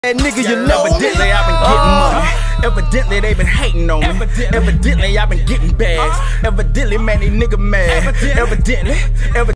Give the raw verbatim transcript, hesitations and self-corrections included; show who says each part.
Speaker 1: That nigga, you know.
Speaker 2: Evidently, I've been getting money. Evidently, they been hating on me. Evidently, I've been getting bags. Evidently, man, these niggas mad. Evidently, evidently.